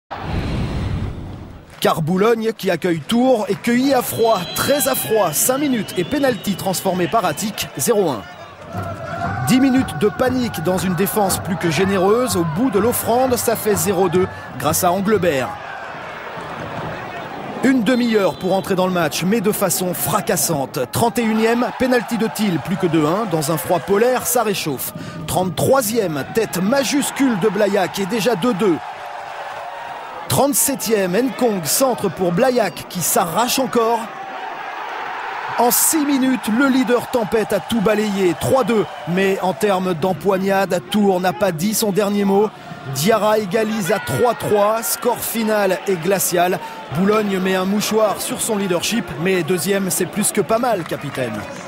Car Boulogne qui accueille Tours est cueilli à froid, très à froid, 5 minutes et pénalty transformé par Attic, 0-1. 10 minutes de panique dans une défense plus que généreuse, au bout de l'offrande, ça fait 0-2 grâce à Anglebert. Une demi-heure pour entrer dans le match, mais de façon fracassante. 31e, pénalty de Thiel, plus que 2-1. Dans un froid polaire, ça réchauffe. 33e, tête majuscule de Blaillac et déjà 2-2. 37e, Nkong, centre pour Blaillac qui s'arrache encore. En 6 minutes, le leader Tempête a tout balayé, 3-2. Mais en termes d'empoignade, Tours n'a pas dit son dernier mot. Diarra égalise à 3-3, score final est glacial. Boulogne met un mouchoir sur son leadership, mais deuxième, c'est plus que pas mal, capitaine.